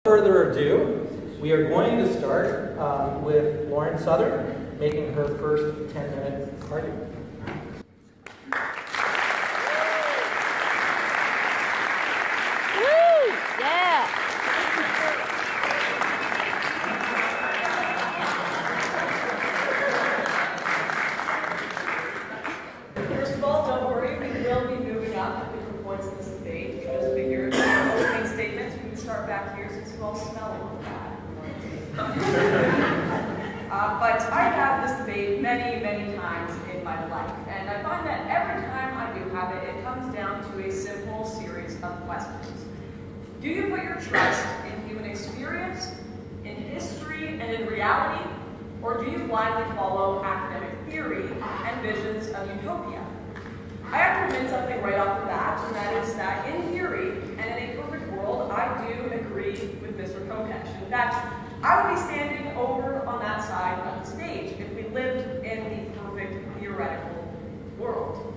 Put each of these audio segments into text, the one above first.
Further ado, we are going to start with Lauren Southern making her first 10-minute argument. First of all, don't worry, we will be moving up at different points in this debate. We just figured opening statements, we can start back here since you all smell a little bad. But I've had this debate many, many times in my life, and I find that every time I do have it, it comes down to a simple series of questions. Do you put your trust in human experience, in history, and in reality, or do you blindly follow academic theory and visions of utopia? I have to admit something right off the bat, and that is that in theory, and in a perfect world, I do agree with Mr. Kokesh. In fact, I would be standing over on that side of the stage if we lived in the perfect theoretical world.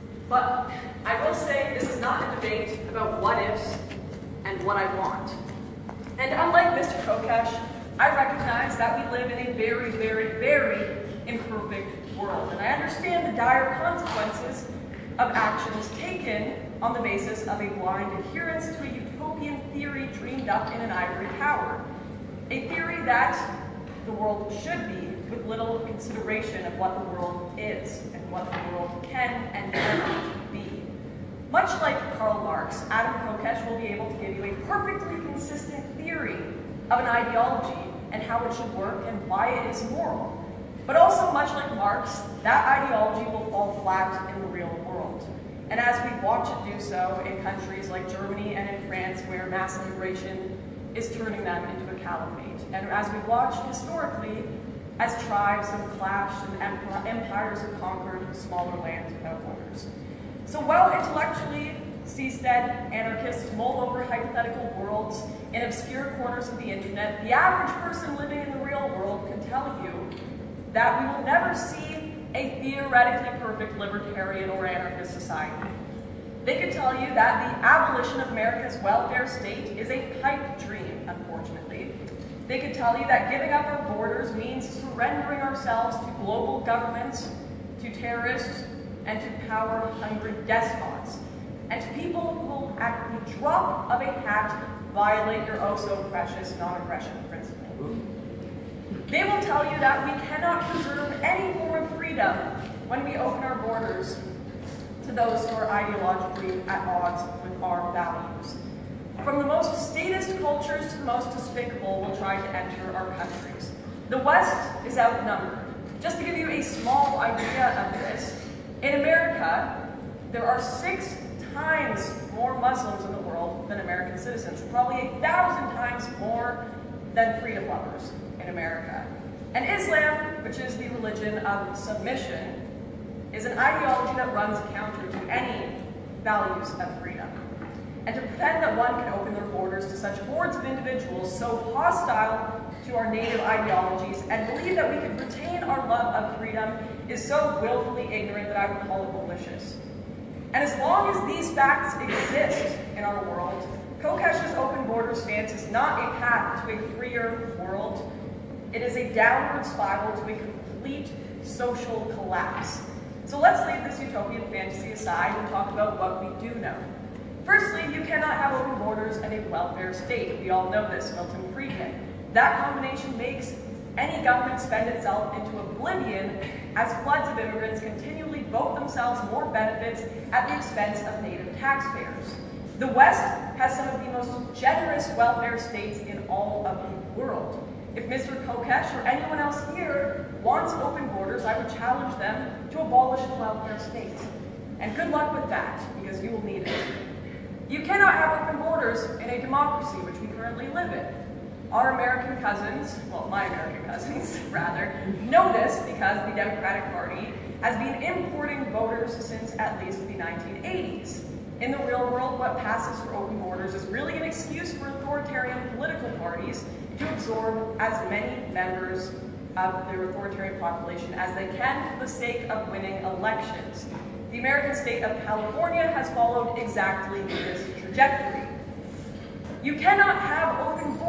But I will say this is not a debate about what ifs and what I want. And unlike Mr. Kokesh, I recognize that we live in a very, very, very imperfect world. And I understand the dire consequences of actions taken on the basis of a blind adherence to a utopian theory dreamed up in an ivory tower. A theory that the world should be, with little consideration of what the world is and what the world can and cannot be. Much like Karl Marx, Adam Kokesh will be able to give you a perfectly consistent theory of an ideology and how it should work and why it is moral. But also, much like Marx, that ideology will fall flat in the real world. And as we watch it do so in countries like Germany and in France, where mass immigration is turning them into a caliphate, and as we watch historically as tribes have clashed and empires have conquered smaller lands without borders. So while intellectually seastead anarchists mull over hypothetical worlds in obscure corners of the internet, the average person living in the real world can tell you that we will never see a theoretically perfect libertarian or anarchist society. They could tell you that the abolition of America's welfare state is a pipe dream, unfortunately. They could tell you that giving up our borders means surrendering ourselves to global governments, to terrorists, and to power-hungry despots, and to people who will, at the drop of a hat, violate your oh-so-precious non-aggression principle. They will tell you that we cannot preserve any form of freedom when we open our borders to those who are ideologically at odds with our values. From the most statist cultures to the most despicable will try to enter our countries. The West is outnumbered. Just to give you a small idea of this, in America, there are 6 times more Muslims in the world than American citizens, probably 1,000 times more than freedom lovers in America. And Islam, which is the religion of submission, is an ideology that runs counter to any values of freedom. And to pretend that one can open their borders to such hordes of individuals so hostile to our native ideologies and believe that we can retain our love of freedom is so willfully ignorant that I would call it malicious. And as long as these facts exist in our world, Kokesh's open border stance is not a path to a freer world. It is a downward spiral to a complete social collapse. So let's leave this utopian fantasy aside and talk about what we do know. Firstly, you cannot have open borders and a welfare state. We all know this, Milton Friedman. That combination makes any government spend itself into oblivion as floods of immigrants continually vote themselves more benefits at the expense of native taxpayers. The West has some of the most generous welfare states in all of the world. If Mr. Kokesh or anyone else here wants open borders, I would challenge them to abolish the welfare state. And good luck with that, because you will need it. You cannot have open borders in a democracy, which we currently live in. Our American cousins, well, my American cousins, rather, know this because the Democratic Party has been importing voters since at least the 1980s. In the real world, what passes for open borders is really an excuse for authoritarian political parties to absorb as many members of their authoritarian population as they can for the sake of winning elections. The American state of California has followed exactly this trajectory. You cannot have open borders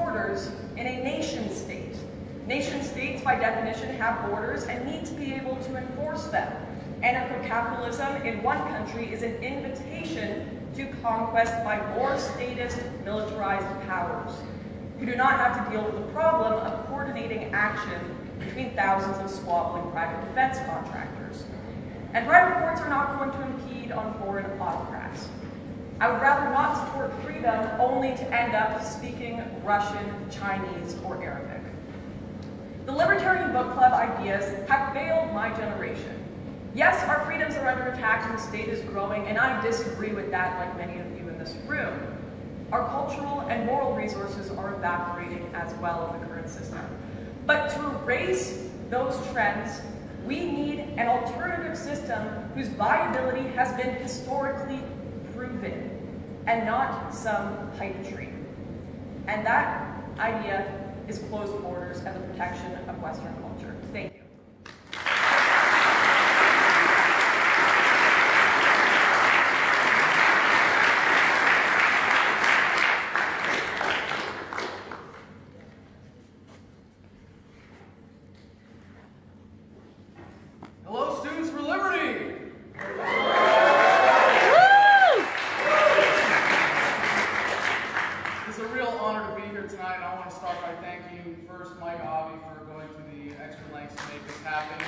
borders in a nation state. Nation states, by definition, have borders and need to be able to enforce them. Anarcho-capitalism in one country is an invitation to conquest by more statist, militarized powers, who do not have to deal with the problem of coordinating action between thousands of squabbling private defense contractors. And private courts are not going to impede on foreign autocrats. I would rather not support freedom only to end up speaking Russian, Chinese, or Arabic. The libertarian book club ideas have failed my generation. Yes, our freedoms are under attack and the state is growing, and I disagree with that like many of you in this room. Our cultural and moral resources are evaporating as well in the current system. But to erase those trends, we need an alternative system whose viability has been historically proven and not some hype dream. And that idea is closed borders and the protection of Western culture. Thank you. Hello, Students for Liberty! It's a real honor to be here tonight, and I want to start by thanking first Mike Avi for going to the extra lengths to make this happen.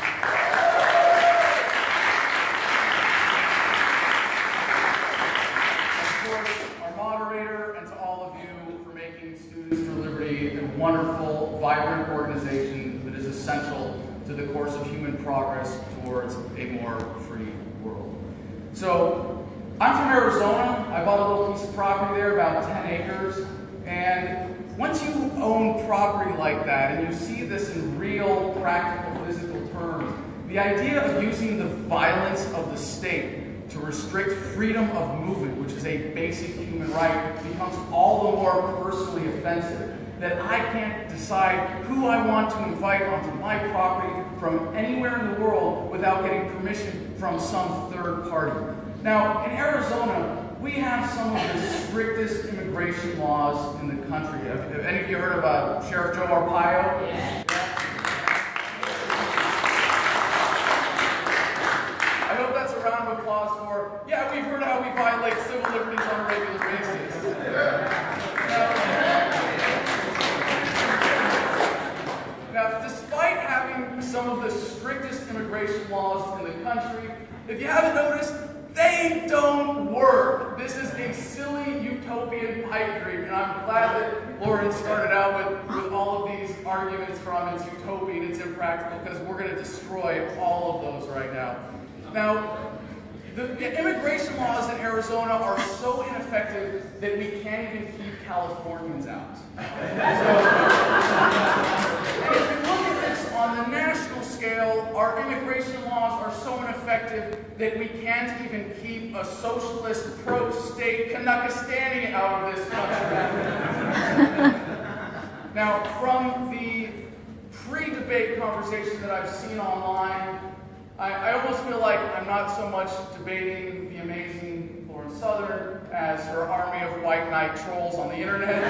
Of course, our moderator, and to all of you for making Students for Liberty a wonderful, vibrant organization that is essential to the course of human progress towards a more free world. So, I'm from Arizona. I bought a little piece of property there, about 10 acres, and once you own property like that and you see this in real, practical, physical terms, the idea of using the violence of the state to restrict freedom of movement, which is a basic human right, becomes all the more personally offensive. That I can't decide who I want to invite onto my property from anywhere in the world without getting permission from some third party. Now, in Arizona, we have some of the strictest immigration laws in the country. Have any of you heard of Sheriff Joe Arpaio? Yeah. I hope that's a round of applause for, yeah, we've heard how we violate civil liberties on a regular basis. Now, despite having some of the strictest immigration laws in the country, if you haven't noticed, they don't work. This is a silly utopian pipe dream, and I'm glad that Lauren started out with all of these arguments from it's utopian, it's impractical, because we're going to destroy all of those right now. Now, the immigration laws in Arizona are so ineffective that we can't even keep Californians out. And if you look at this on the national scale, our immigration laws are so ineffective that we can't even keep a socialist pro-state Kanakistani out of this country. Now, from the pre-debate conversation that I've seen online, I almost feel like I'm not so much debating the amazing Lauren Southern as her army of white knight trolls on the internet.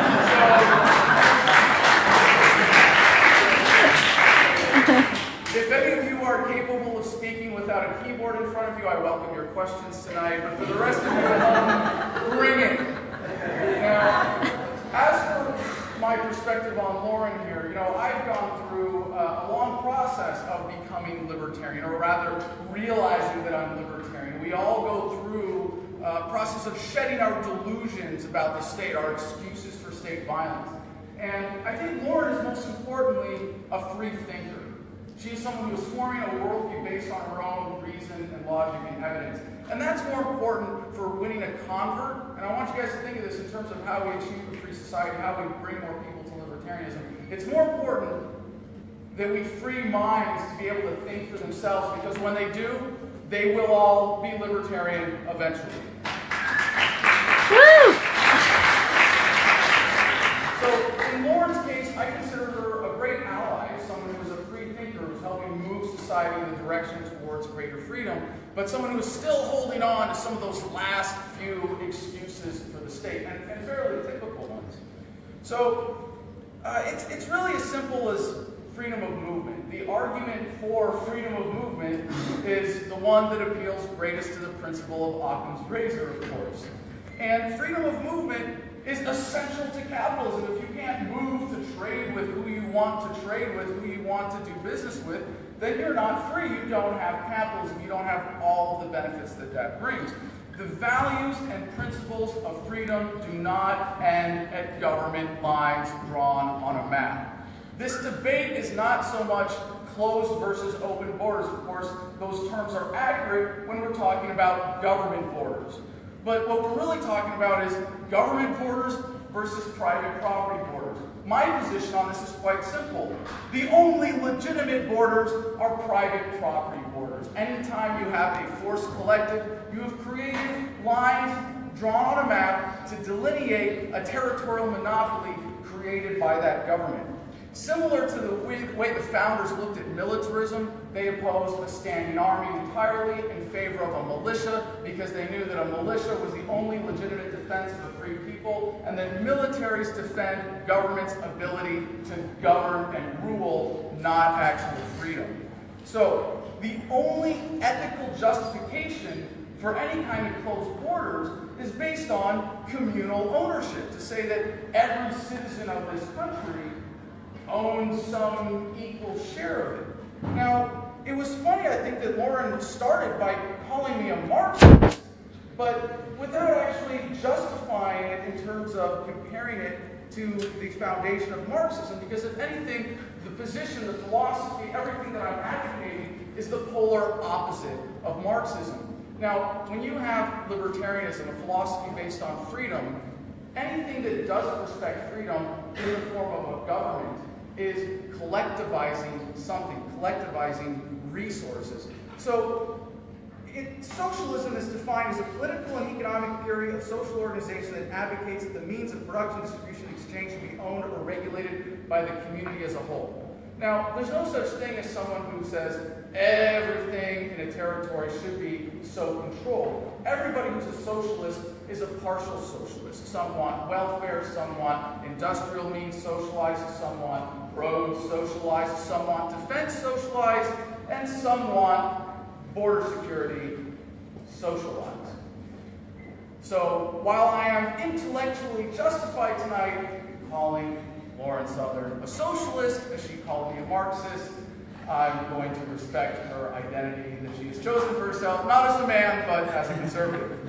So, if any of you are capable of speaking without a keyboard in front of you, I welcome your questions tonight. But for the rest of you at home, bring it. Now, as for my perspective on Lauren here, I've gone through a long process of becoming libertarian, or rather, realizing that I'm libertarian. We all go through a process of shedding our delusions about the state, our excuses for state violence. And I think Lauren is most importantly a free thinker. She's someone who is forming a worldview based on her own reason and logic and evidence. And that's more important for winning a convert. And I want you guys to think of this in terms of how we achieve a free society, how we bring more people to libertarianism. It's more important that we free minds to be able to think for themselves, because when they do, they will all be libertarian eventually. Woo! So in Lauren's case, I consider her a great ally, someone who is a free thinker, who's helping move society in the direction towards greater freedom, but someone who is still holding on to some of those last few excuses for the state, and fairly typical ones. So it's really as simple as freedom of movement. The argument for freedom of movement is the one that appeals greatest to the principle of Occam's razor, of course. And freedom of movement is essential to capitalism. If you can't move to trade with who you want to trade with, who you want to do business with, then you're not free. You don't have capitalism. You don't have all of the benefits that that brings. The values and principles of freedom do not end at government lines drawn on a map. This debate is not so much closed versus open borders. Of course, those terms are accurate when we're talking about government borders. But what we're really talking about is government borders versus private property borders. My position on this is quite simple. The only legitimate borders are private property borders. Anytime you have a forced collective, you have created lines drawn on a map to delineate a territorial monopoly created by that government. Similar to the way the founders looked at militarism, they opposed a standing army entirely in favor of a militia because they knew that a militia was the only legitimate defense of a free people, and that militaries defend government's ability to govern and rule, not actual freedom. So the only ethical justification for any kind of closed borders is based on communal ownership, to say that every citizen of this country owns some equal share of it. Now, it was funny, I think, that Lauren started by calling me a Marxist, but without actually justifying it in terms of comparing it to the foundation of Marxism, because if anything, the position, the philosophy, everything that I'm advocating is the polar opposite of Marxism. Now, when you have libertarianism, a philosophy based on freedom, anything that doesn't respect freedom in the form of a government is collectivizing something, collectivizing resources. So socialism is defined as a political and economic theory of social organization that advocates that the means of production, distribution, and exchange should be owned or regulated by the community as a whole. Now, there's no such thing as someone who says everything in a territory should be so controlled. Everybody who's a socialist is a partial socialist. Some want welfare, some want industrial means socialized, some want roads socialized, some want defense socialized, and some want border security socialized. So while I am intellectually justified tonight in calling Lauren Southern a socialist, as she called me a Marxist, I'm going to respect her identity that she has chosen for herself, not as a man, but as a conservative.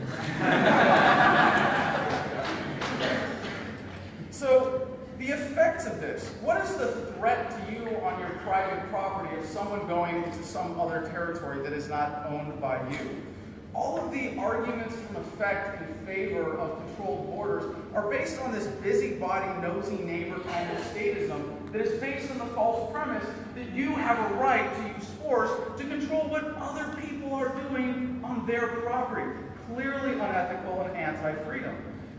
So, the effects of this. What is the threat to you on your private property of someone going into some other territory that is not owned by you? All of the arguments from effect in favor of controlled borders are based on this busybody, nosy neighbor kind of statism that is based on the false premise that you have a right to use force to control what other people are doing on their property. Clearly unethical and anti-freedom.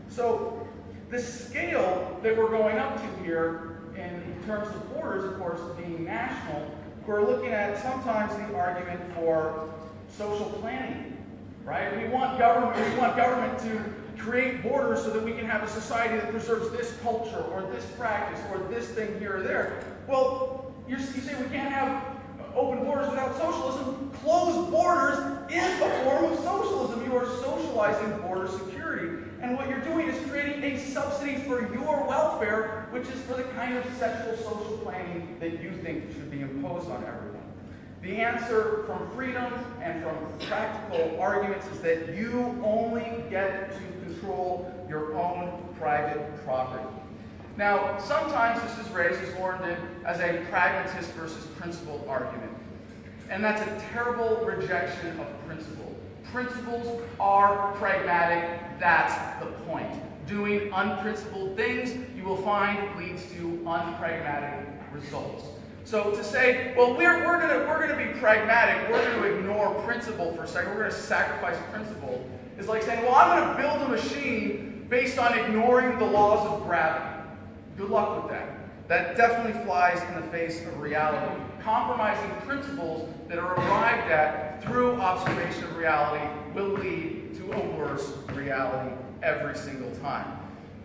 So the scale that we're going up to here in terms of borders, of course, being national, we're looking at sometimes the argument for social planning. Right? We want government to create borders so that we can have a society that preserves this culture or this practice or this thing here or there. Well, you say we can't have open borders without socialism. Closed borders is a form of socialism. You are socializing border security. And what you're doing is creating a subsidy for your welfare, which is for the kind of sexual social planning that you think should be imposed on everyone. The answer from freedom and from practical arguments is that you only get to control your own private property. Now, sometimes this is raised, as Lauren did, as a pragmatist versus principled argument. And that's a terrible rejection of principle. Principles are pragmatic, that's the point. Doing unprincipled things, you will find, leads to unpragmatic results. So to say, well, we're going to be pragmatic, we're going to ignore principle for a second, we're going to sacrifice principle, is like saying, well, I'm going to build a machine based on ignoring the laws of gravity. Good luck with that. That definitely flies in the face of reality. Compromising principles that are arrived at through observation of reality will lead to a worse reality every single time.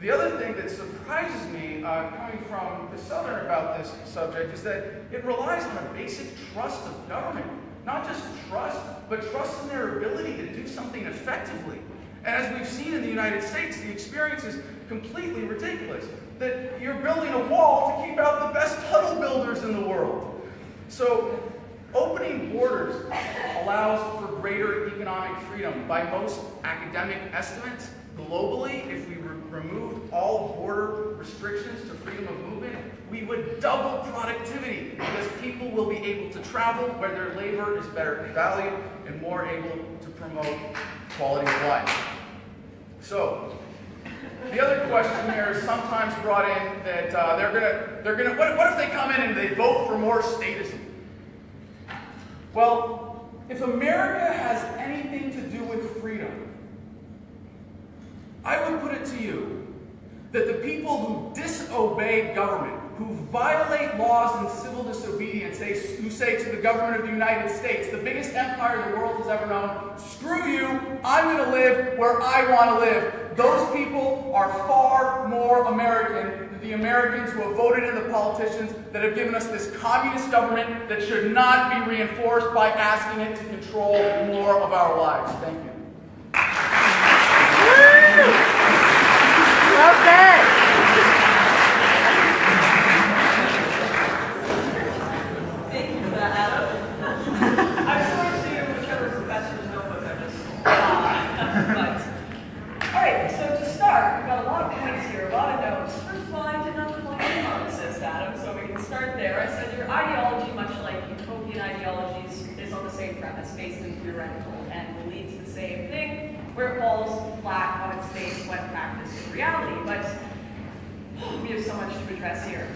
The other thing that surprises me, coming from the Southern about this subject, is that it relies on a basic trust of government. Not just trust, but trust in their ability to do something effectively. And as we've seen in the United States, the experience is completely ridiculous. That you're building a wall to keep out the best tunnel builders in the world. So, opening borders allows for greater economic freedom. By most academic estimates, globally, if we removed all border restrictions to freedom of movement, we would double productivity because people will be able to travel where their labor is better valued and more able to promote quality of life. So, the other question here is sometimes brought in that what if they come in and they vote for more statism? Well, if America has anything to do with freedom, I would put it to you that the people who disobey government, who violate laws and civil disobedience, who say to the government of the United States, the biggest empire the world has ever known, screw you, I'm going to live where I want to live. Those people are far more American than the Americans who have voted in the politicians that have given us this communist government that should not be reinforced by asking it to control more of our lives. Thank you. Well said. Thank you for that, Adam. I'm sorry to whichever professor's notebook I just but, all right, so to start, we've got a lot of points here, a lot of notes. First of all, I did not plug in Marxist, Adam, so we can start there. I said your ideology, much like utopian ideologies, is on the same premise, based in theoretical, and will lead to the same thing, where it falls flat on its face when practiced in reality. But we have so much to address here.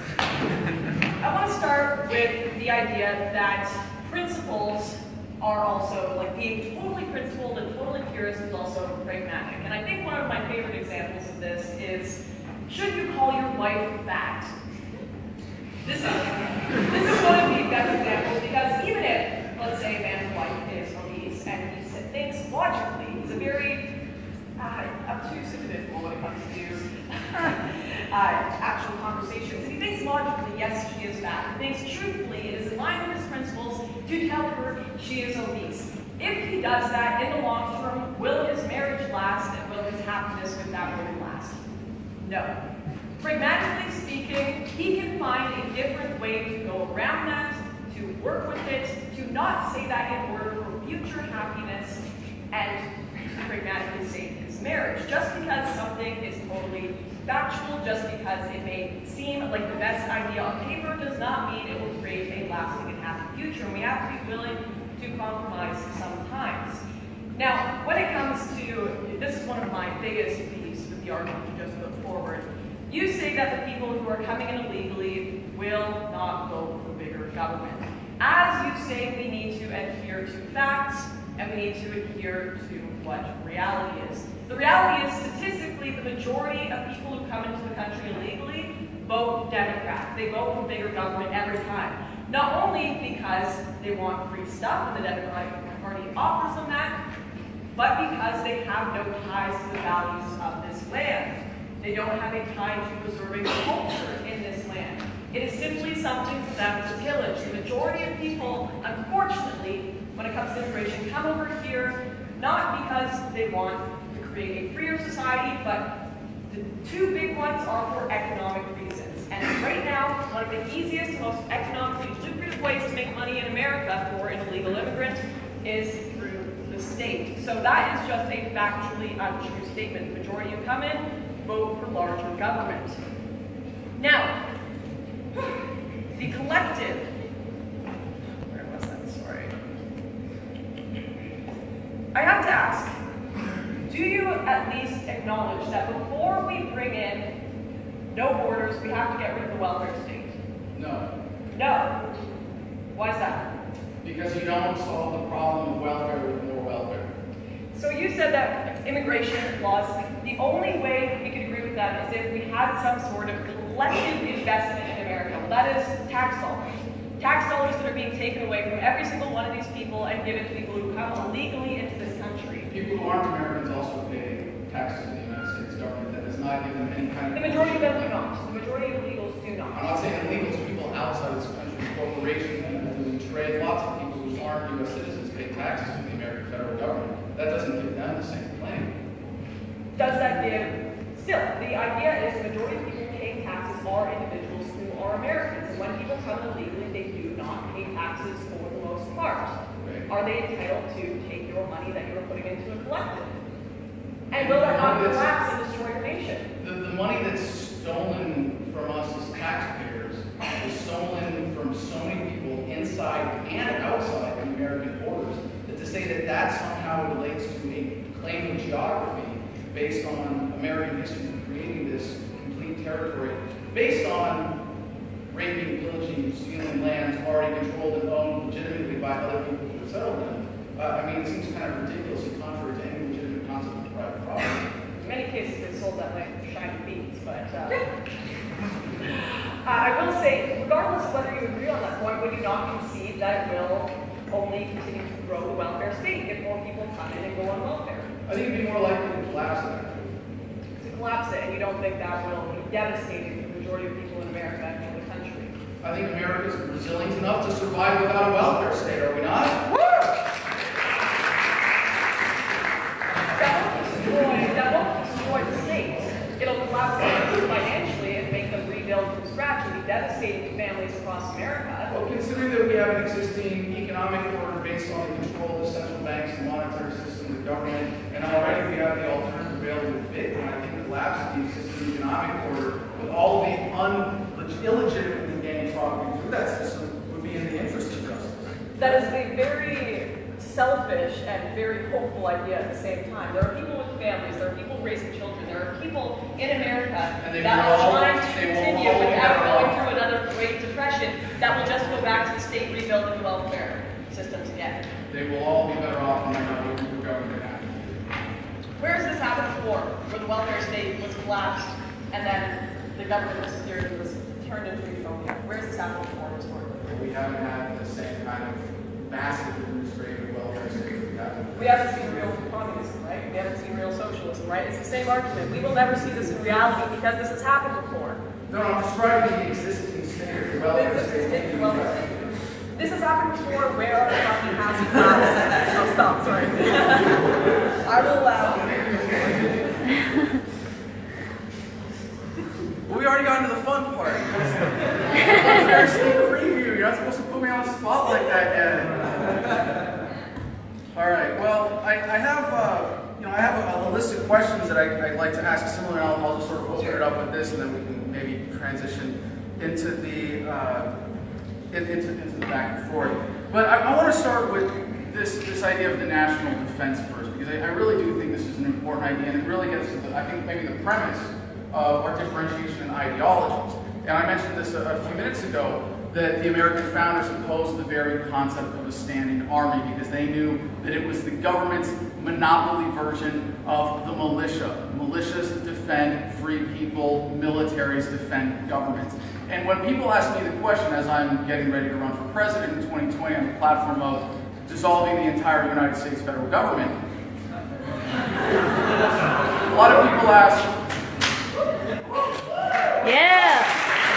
I want to start with the idea that principles are also, like being totally principled and totally purist is also pragmatic. And I think one of my favorite examples of this is, should you call your wife fat? This is one of the best examples because even if, let's say, a man's wife is obese and he thinks logically, he's a very obtuse individual when it comes to actual conversations. And he thinks logically, yes, she is fat. He thinks truthfully, it is in line with his principles to tell her she is obese. If he does that in the long term, will his marriage last and will his happiness with that woman last? No. Pragmatically speaking, he can find a different way to go around that, to work with it, to not say that in order for future happiness, and to pragmatically save his marriage. Just because something is totally factual, just because it may seem like the best idea on paper, does not mean it will create a lasting and happy future. And we have to be willing to compromise sometimes. Now, when it comes to, this is one of my biggest beefs with the argument you just put forward. You say that the people who are coming in illegally will not vote for bigger government. As you say, we need to adhere to facts, and we need to adhere to what reality is. The reality is, statistically, the majority of people who come into the country illegally vote Democrat. They vote for bigger government every time. Not only because they want free stuff, and the Democratic Party offers them that, but because they have no ties to the values of this land. They don't have a tie to preserving culture in this land. It is simply something for them to pillage. The majority of people, unfortunately, when it comes to immigration, come over here not because they want to create a freer society, but the two big ones are for economic reasons. And right now, one of the easiest, most economically lucrative ways to make money in America for an illegal immigrant is through the state. So that is just a factually untrue statement. The majority who come in vote for larger government. Now, the collective, where was that? Sorry. I have to ask, do you at least acknowledge that before we bring in no borders, we have to get rid of the welfare state? No. No. Why is that? Because you don't solve the problem of welfare with more welfare. So you said that immigration laws, the only way we could agree with that is if we had some sort of collective investment in America. Well, that is tax dollars. Tax dollars that are being taken away from every single one of these people and given to people who come illegally into this country. People who aren't Americans also pay taxes to the United States government that has not not give them any kind of... The majority of them do not. The majority of illegals do I'm not. not saying illegals, people outside of this country, corporations, people doing trade, lots of people who aren't U.S. citizens pay taxes to the American federal government. That doesn't give them the same claim. Does that give... Still, the idea is the majority of people paying taxes are individuals who are Americans. And when people come illegally, they do not pay taxes for the most part. Right. Are they entitled to take your money that you're putting into a collective? And will that not collapse and destroy your nation? The money that's stolen from us as taxpayers is stolen from so many people inside and outside the American borders that to say that that somehow relates to a claim of geography based on American history creating this complete territory, based on raping, pillaging, stealing lands already controlled and owned legitimately by other people who have settled them. I mean, it seems kind of ridiculously contrary to any legitimate concept of private property. In many cases, they sold that land for shiny beads, but I will say, regardless of whether you agree on that point, would you not concede that it will only continue to grow the welfare state if more people come in and go on welfare? I think it'd be more likely to collapse it. To collapse it, and you don't think that will be devastating for the majority of people in America and for the country? I think America's resilient enough to survive without a welfare state, are we not? That won't destroy the state. It'll collapse them financially and make them rebuild from scratch and be devastating to families across America. Well, considering that we have an existing economic order based on the control of the central banks, the monetary system, the government, and already we have the alternative available with Bitcoin, I think the collapse of the existing economic order with all of the illegitimately gained property through that system would be in the interest of justice. That is a very selfish and very hopeful idea at the same time. There are people with families, there are people raising children, there are people in America that are trying to continue without going through another Great Depression that will just go back to the state rebuilding welfare systems again. They will all be better off than the government had. Where has this happened before, where the welfare state was collapsed and then the government security was turned into utopia? Where has this happened before historically? We haven't had the same kind of massive administrative welfare state that we have. We haven't seen real communism, right? We haven't seen real socialism, right? It's the same argument. We will never see this in reality because this has happened before. No, I'm describing the existing state, the welfare state. This has happened before where our economy has collapsed. Oh, stop, sorry. I will allow. We already got into the fun part. Welfare state preview. You're not supposed to put me on the spot like that yet. All right. Well, I have a list of questions that I'd like to ask. Similar, I'll just sort of open it up with this, and then we can maybe transition into the back and forth. But I want to start with this idea of the national defense first, because I really do think this is an important idea, and it really gets to I think maybe the premise of our differentiation in ideologies. And I mentioned this a few minutes ago, that the American founders opposed the very concept of a standing army because they knew that it was the government's monopoly version of the militia. Militias defend free people, militaries defend governments. And when people ask me the question, as I'm getting ready to run for president in 2020 on the platform of dissolving the entire United States federal government, a lot of people ask, yeah.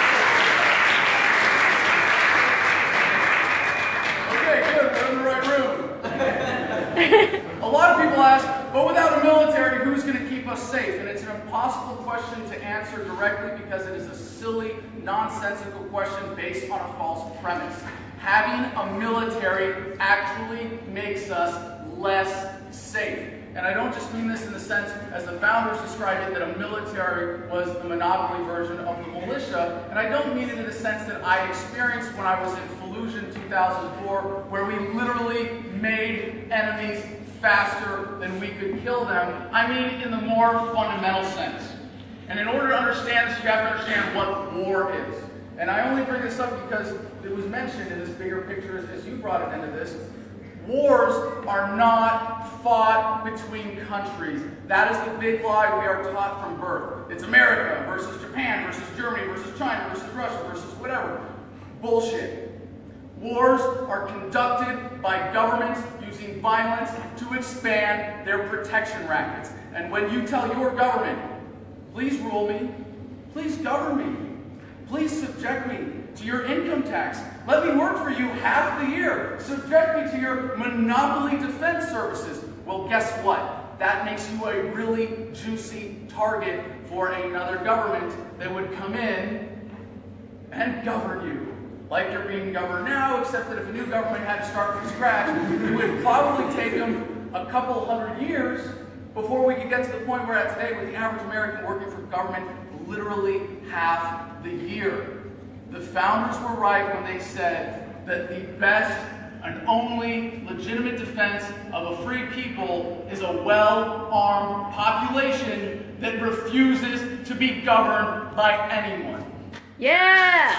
Okay, good, we're in the right room. A lot of people ask, but without a military, who's going to keep us safe? And it's an impossible question to answer directly because it is a silly, nonsensical question based on a false premise. Having a military actually makes us less safe. And I don't just mean this in the sense, as the founders described it, that a military was the monopoly version of the militia. And I don't mean it in the sense that I experienced when I was in Fallujah in 2004, where we literally made enemies faster than we could kill them. I mean in the more fundamental sense. And in order to understand this, you have to understand what war is. And I only bring this up because it was mentioned in this bigger picture as you brought it into this. Wars are not fought between countries. That is the big lie we are taught from birth. It's America versus Japan versus Germany versus China versus Russia versus whatever. Bullshit. Wars are conducted by governments using violence to expand their protection rackets. And when you tell your government, Please rule me. Please govern me. Please subject me to your income tax. Let me work for you half the year. Subject me to your monopoly defense services. Well, guess what? That makes you a really juicy target for another government that would come in and govern you. Like you're being governed now, except that if a new government had to start from scratch, it would probably take them a couple hundred years before we could get to the point we're at today with the average American working for government literally half the year. The founders were right when they said that the best and only legitimate defense of a free people is a well-armed population that refuses to be governed by anyone. Yeah!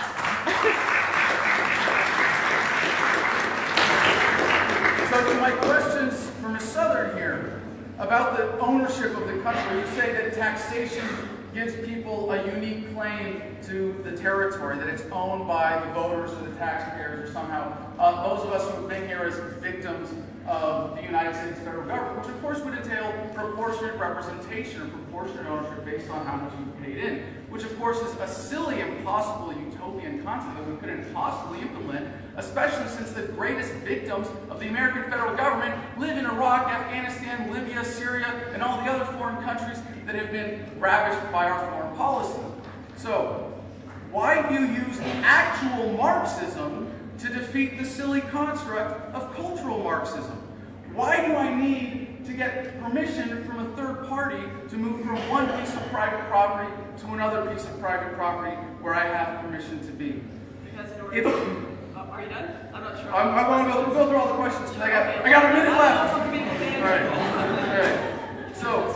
So to my questions for Ms. Southern here about the ownership of the country, you say that taxation gives people a unique claim to the territory, that it's owned by the voters or the taxpayers or somehow those of us who have been here as victims of the United States federal government, which of course would entail proportionate representation or proportionate ownership based on how much you paid in, which of course is a silly, impossible, utopian concept that we couldn't possibly implement, especially since the greatest victims of the American federal government live in Iraq, Afghanistan, Libya, Syria, and all the other foreign countries that have been ravished by our foreign policy. So, why do you use actual Marxism to defeat the silly construct of cultural Marxism? Why do I need to get permission from a third party to move from one piece of private property to another piece of private property where I have permission to be? Are you done? I'm not sure. I want to go through all the questions because I got a minute left. All right. All right. So,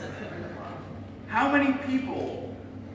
how many people?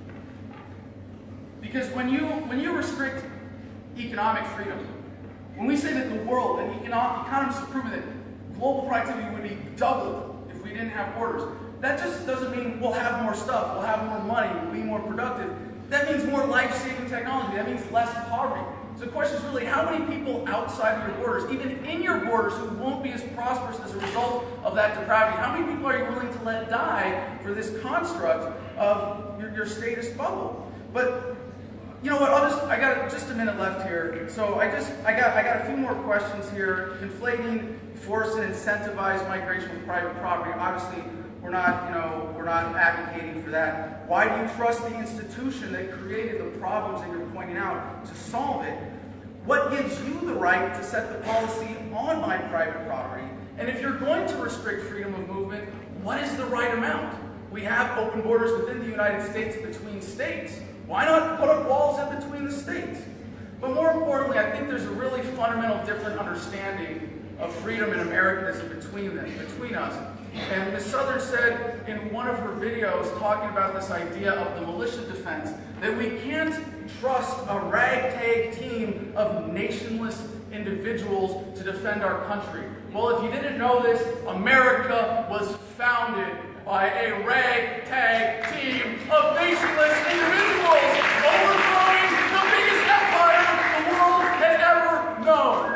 Because when you restrict economic freedom, when we say that the world and economists have proven that global productivity would be doubled if we didn't have borders, that just doesn't mean we'll have more stuff, we'll have more money, we'll be more productive. That means more life-saving technology. That means less poverty. So the question is really, how many people outside of your borders, even in your borders, who won't be as prosperous as a result of that depravity, how many people are you willing to let die for this construct of your statist bubble? But you know what? I got just a minute left here. So I got a few more questions here. Conflating force and incentivize migration with private property. Obviously, we're not advocating for that. Why do you trust the institution that created the problems that you're pointing out to solve it? What gives you the right to set the policy on my private property? And if you're going to restrict freedom of movement, what is the right amount? We have open borders within the United States between states. Why not put up walls in between the states? But more importantly, I think there's a really fundamental different understanding of freedom and Americanism between us. And Ms. Southern said in one of her videos talking about this idea of the militia defense that we can't trust a ragtag team of nationless individuals to defend our country. Well, if you didn't know this, America was founded by a ragtag team of nationless individuals overthrowing the biggest empire the world had ever known.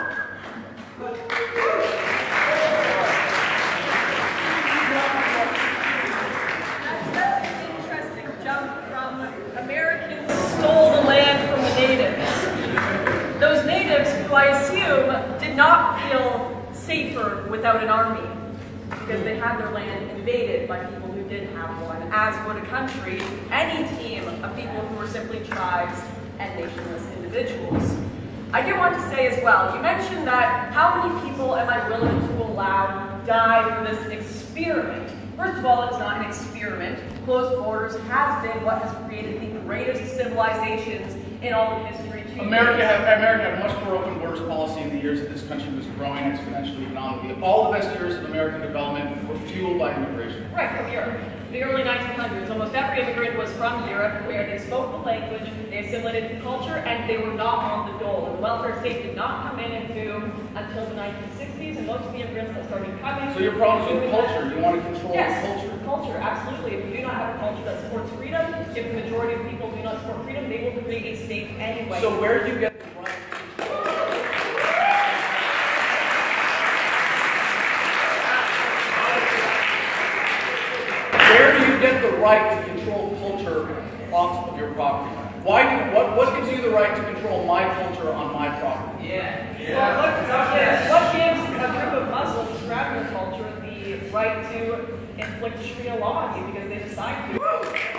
That's an interesting jump from Americans stole the land from the natives. Those natives, who I assume did not feel safer without an army, because they had their land invaded by people who didn't have one, as would a country, any team of people who were simply tribes and nationless individuals. I do want to say as well, you mentioned that how many people am I willing to allow die for this experiment? First of all, it's not an experiment. Closed borders has been what has created the greatest civilizations in all of history. America had a much more open borders policy in the years that this country was growing exponentially economically. All the best years of American development were fueled by immigration. Right, from Europe. The early 1900s, almost every immigrant was from Europe, where they spoke the language, they assimilated the culture, and they were not on the dole. And the welfare state did not come in and boom until the 1960s, and most of the immigrants that started coming... So your problem is with culture. You want to control the culture. Culture, absolutely. If you do not have a culture that supports freedom, if the majority of people do not support freedom, they will create a state anyway. So where do you get the right? Where do you get the right to control off of your property? What gives you the right to control my culture on my property? Well, what gives a group of Muslims trapped in culture the right to inflict Sharia law on you because they decide to?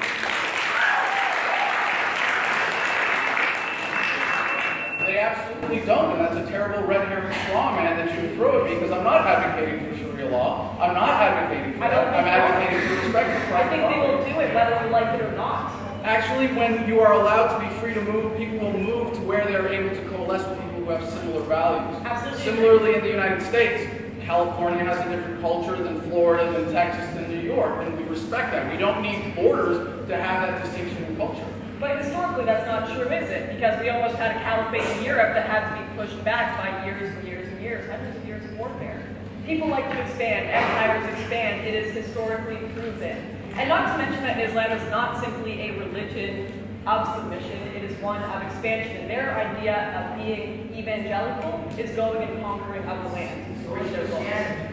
They absolutely don't, and that's a terrible red herring straw man that you throw at me because I'm not advocating for Sharia law. I'm not advocating for that. I'm advocating for respect for private property. I think they will do it whether you like it or not. Actually, when you are allowed to be free to move, people will move to where they're able to coalesce with people who have similar values. Absolutely. Similarly, in the United States, California has a different culture than Florida, than Texas, than New York, and we respect that. We don't need borders to have that distinction in culture. But historically, that's not true, is it? Because we almost had a caliphate in Europe that had to be pushed back by years and years and years, hundreds of years of warfare. People like to expand, empires expand, it is historically proven. And not to mention that Islam is not simply a religion of submission, it is one of expansion. Their idea of being evangelical is going and conquering other lands. To reach their goals.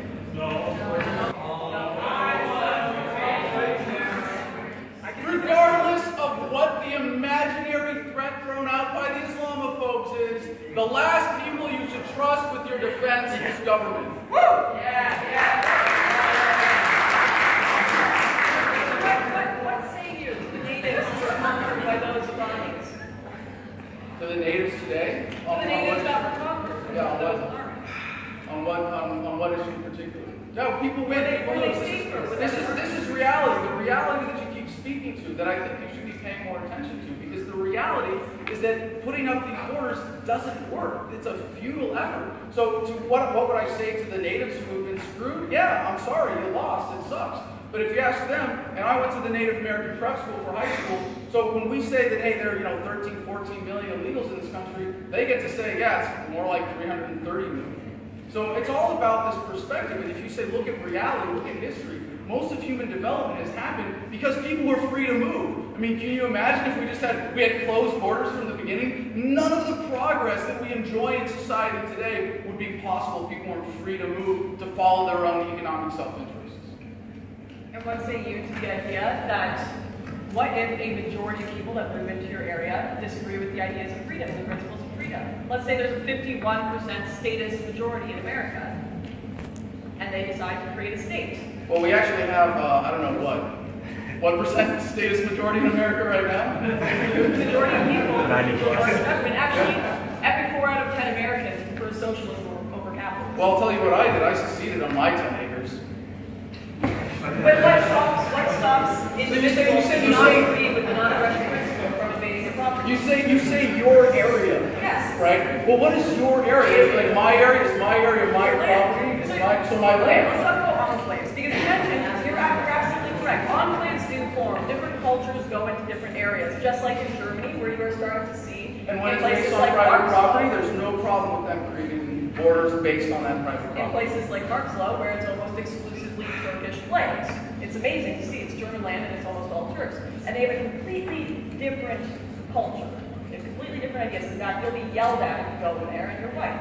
Regardless of what the imaginary threat thrown out by the Islamophobes is, the last people you should trust with your defense is government. Woo! What say you to the natives who are conquered by those Iranians? To the natives today? To the natives that were conquered by those armies? On what issue in particular? No, people win. This is reality. The reality that you keep speaking to, that I think you should be paying more attention to, because the reality is that putting up these borders doesn't work. It's a futile effort. So what would I say to the natives who have been screwed? Yeah, I'm sorry, you lost. It sucks. But if you ask them, and I went to the Native American prep school for high school, so when we say that, hey, there are 13, 14 million illegals in this country, they get to say, yeah, it's more like 330 million. So it's all about this perspective, and if you say, look at reality, look at history, most of human development has happened because people were free to move. I mean, can you imagine if we had closed borders from the beginning? None of the progress that we enjoy in society today would be possible if people weren't free to move, to follow their own economic self-interests. And what say you to the idea that what if a majority of people that move into your area disagree with the ideas of freedom and the principles of freedom? Let's say there's a 51% statist majority in America, and they decide to create a state. Well, we actually have, I don't know what percent statist majority in America right now? Majority of people are government. Actually, every 4 out of 10 Americans prefer socialism over capitalism. Well, I'll tell you what I did. I seceded on my 10 acres. But what stops individuals who not agree with the non-aggression principle from invading their property? You say your area. Yes. Right? Well, what is your area? Is it like my area? Is my area my property? Is my land? Let's talk about enclaves, because you mentioned, you're absolutely correct. Enclaves do form. Different cultures go into different areas, just like in Germany, where you are starting to see. And when it's places based on like private property, there's no problem with them creating borders based on that private property. In places like Marxloh, where it's almost exclusively Turkish flags. It's amazing to see. It's German land and it's almost all Turks. And they have a completely different culture. They have completely different ideas. In fact, you'll be yelled at if you go in there and you're white.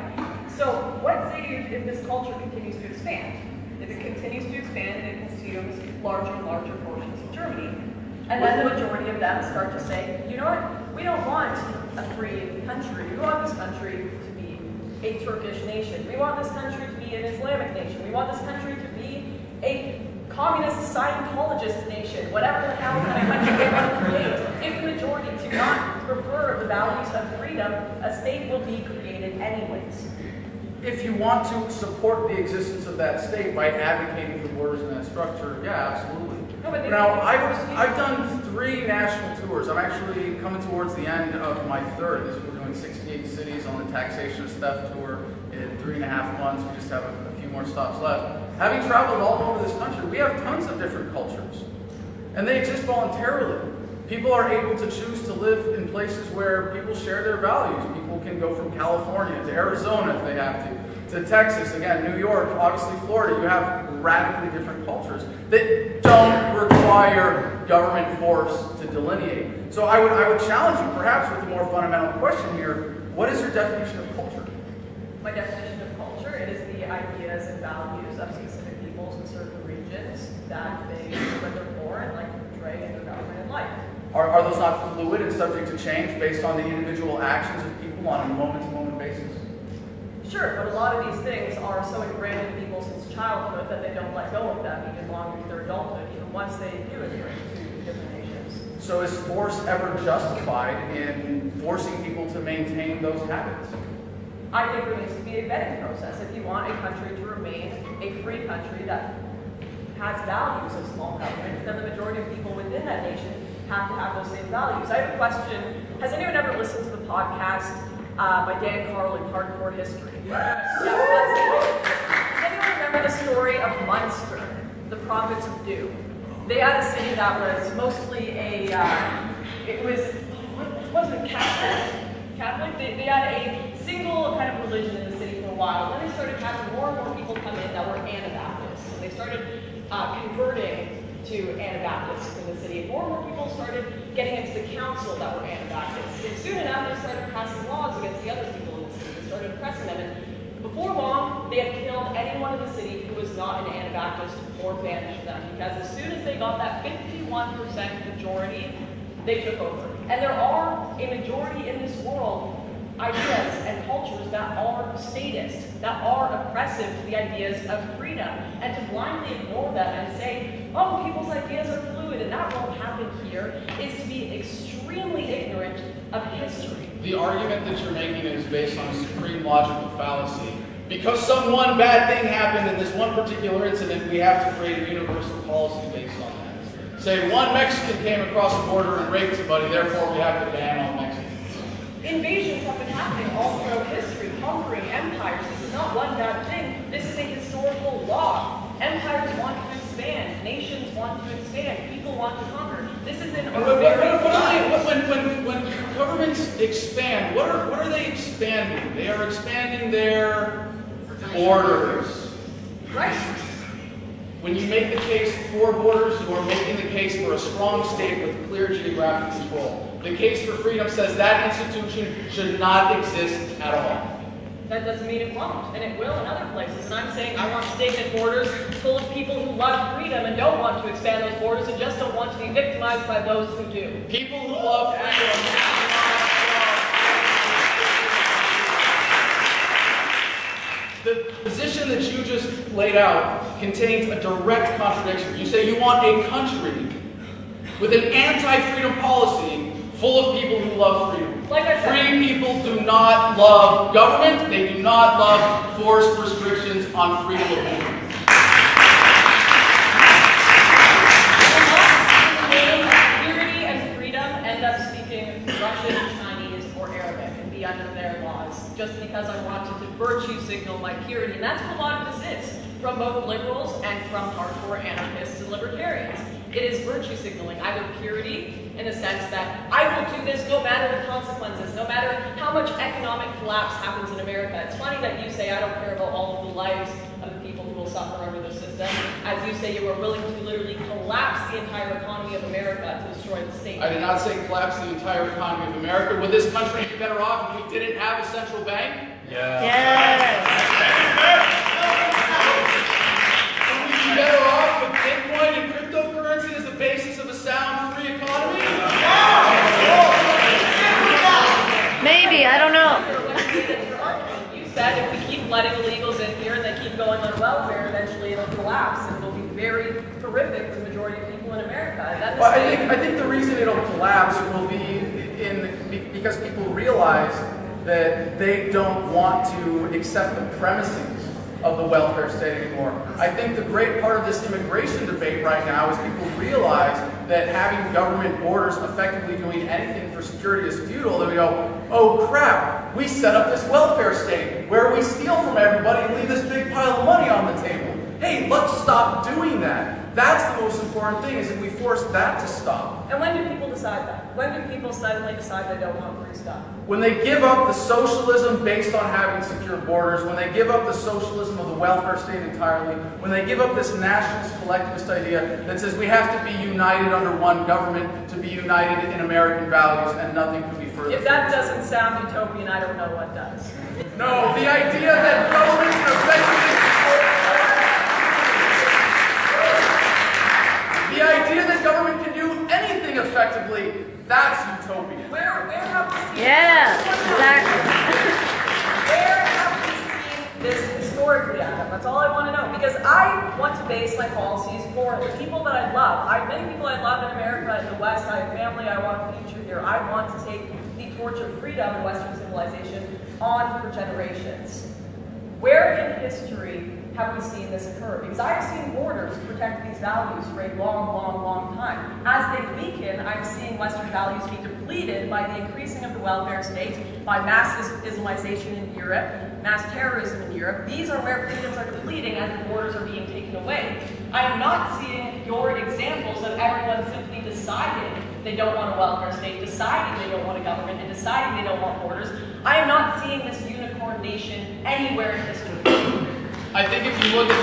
So what say you if this culture continues to expand? If it continues to expand and it consumes larger and larger portions of Germany, and then the majority of them start to say, you know what, we don't want a free country. We want this country to be a Turkish nation. We want this country to be an Islamic nation. We want this country to be a communist Scientologist nation, whatever the hell kind of country they want to create. If the majority do not prefer the values of freedom, a state will be created anyways. If you want to support the existence of that state by advocating for borders in that structure, yeah, absolutely. No, but now, I've done 3 national tours. I'm actually coming towards the end of my 3rd. We're doing 68 cities on the taxation of theft tour in 3.5 months. We just have a few more stops left. Having traveled all over this country, we have tons of different cultures, and they exist voluntarily. People are able to choose to live in places where people share their values. People can go from California to Arizona if they have to Texas, again, New York, obviously Florida. You have radically different cultures that don't require government force to delineate. So I would challenge you perhaps with a more fundamental question here. What is your definition of culture? My definition of culture, it is the ideas and values of specific peoples in certain regions that they, when they're born, like to portray in their government and life. Are those not fluid and subject to change based on the individual actions of people on a moment-to-moment basis? Sure, but a lot of these things are so ingrained in people since childhood that they don't let go of them even long into their adulthood, even once they do adhere to different nations. So is force ever justified in forcing people to maintain those habits? I think there needs to be a vetting process. If you want a country to remain a free country that has values of small government, then the majority of people within that nation have to have those same values. I have a question. Has anyone ever listened to the podcast by Dan Carlin, Hardcore History? Yes. Yeah, does anyone remember the story of Munster, the province of Doom? They had a city that was mostly wasn't Catholic? They had a single kind of religion in the city for a while. Then they started having more and more people come in that were Anabaptists. So they started converting to Anabaptists in the city. And more people started getting into the council that were Anabaptists. And soon enough, they started passing laws against the other people in the city. They started oppressing them. And before long, they had killed anyone in the city who was not an Anabaptist or banished them. Because as soon as they got that 51% majority, they took over. And there are a majority in this world ideas and cultures that are statist, that are oppressive to the ideas of freedom, and to blindly ignore them and say, oh, people's ideas are fluid and that won't happen here, is to be extremely ignorant of history. The argument that you're making is based on a supreme logical fallacy. Because some one bad thing happened in this one particular incident, we have to create a universal policy based on that. Say one Mexican came across the border and raped somebody, therefore we have to ban all Mexicans. Invasions have been happening all throughout history, conquering empires. This is not one bad thing. This is a historical law. Empires want to expand. Nations want to expand. People want to conquer. This is an when governments expand, what are they expanding? They are expanding their borders. Right. When you make the case for borders, you are making the case for a strong state with clear geographic control. The case for freedom says that institution should not exist at all. That doesn't mean it won't, and it will in other places. And I'm saying I want state and borders full of people who love freedom and don't want to expand those borders and just don't want to be victimized by those who do. People who love freedom. The position that you just laid out contains a direct contradiction. You say you want a country with an anti-freedom policy full of people who love freedom. Like I said, free people do not love government. They do not love forced restrictions on freedom of movement. Purity and freedom end up speaking Russian, Chinese, or Arabic and be under their laws, just because I wanted to virtue signal my purity. And that's what a lot of this is, from both liberals and from hardcore anarchists and libertarians. It is virtue signaling, either purity in the sense that I will do this no matter the consequences, no matter how much economic collapse happens in America. It's funny that you say I don't care about all of the lives of the people who will suffer under the system. As you say, you are willing to literally collapse the entire economy of America to destroy the state. I did not say collapse the entire economy of America. Would this country be better off if we didn't have a central bank? Yeah. Yes. Would we be better off with Bitcoin and cryptocurrency as the basis of a sound, free economy? Maybe, I don't know. You said if we keep letting illegals in here and they keep going on welfare, eventually it'll collapse and it'll be very horrific for the majority of people in America. Well, I think the reason it'll collapse will be because people realize that they don't want to accept the premises of the welfare state anymore. I think the great part of this immigration debate right now is people realize that having government borders effectively doing anything for security is futile. Then we go, oh crap, we set up this welfare state where we steal from everybody and leave this big pile of money on the table. Hey, let's stop doing that. That's the most important thing, is that we force that to stop. And when do people decide that? When do people suddenly decide they don't want free stuff? When they give up the socialism based on having secure borders, when they give up the socialism of the welfare state entirely, when they give up this nationalist collectivist idea that says we have to be united under one government to be united in American values and nothing could be further. If that doesn't sound utopian, I don't know what does. No, the idea that government can effectively the idea that government can do anything think effectively that's utopian. Where have we seen Yeah, exactly. Where have we seen this historically, Adam? That's all I want to know. Because I want to base my policies for the people that I love. I have many people I love in America, in the West. I have family I want to feature here. I want to take the torch of freedom in Western civilization on for generations. Where in history have we seen this occur? Because I have seen borders protect these values for a long, long, long time. As they weaken, I'm seeing Western values be depleted by the increasing of the welfare state, by mass Islamization in Europe, mass terrorism in Europe. These are where freedoms are depleting as the borders are being taken away. I am not seeing your examples of everyone simply deciding they don't want a welfare state, deciding they don't want a government, and deciding they don't want borders. I am not seeing this unicorn nation anywhere in history. I think if you look at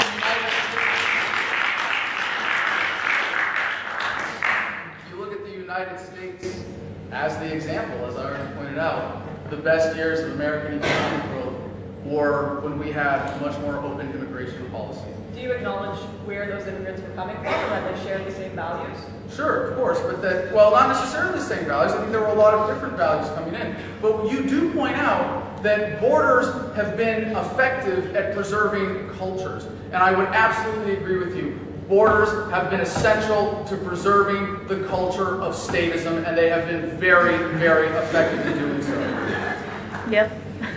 the United States as the example, as I already pointed out, the best years of American economic growth were when we had much more open immigration policy. Do you acknowledge where those immigrants were coming from and that they shared the same values? Sure, of course, but well, not necessarily the same values. I think there were a lot of different values coming in. But you do point out that borders have been effective at preserving cultures. And I would absolutely agree with you. Borders have been essential to preserving the culture of statism, and they have been very, very effective in doing so. Yep.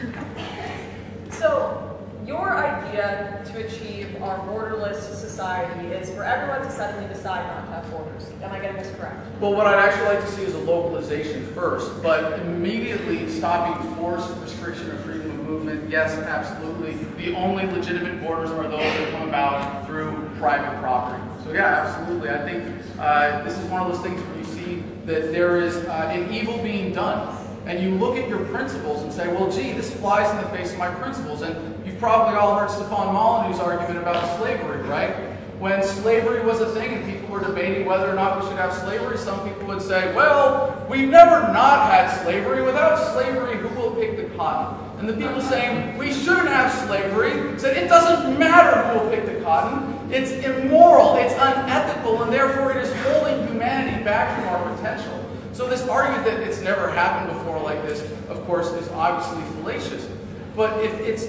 So, your idea to achieve our borderless society is for everyone to suddenly decide not to have borders. Am I getting this correct? Well, what I'd actually like to see is a localization first, but immediately stopping forced restriction of freedom of movement, yes, absolutely. The only legitimate borders are those that come about through private property. So yeah, absolutely. I think this is one of those things where you see that there is an evil being done. And you look at your principles and say, well, gee, this flies in the face of my principles. And you've probably all heard Stefan Molyneux's argument about slavery, right? When slavery was a thing and people were debating whether or not we should have slavery, some people would say, well, we've never not had slavery. Without slavery, who will pick the cotton? And the people saying, we shouldn't have slavery, said, it doesn't matter who will pick the cotton. It's immoral, it's unethical, and therefore it is holding humanity back from our potential. So this argument that it's never happened before like this, of course, is obviously fallacious. But if it's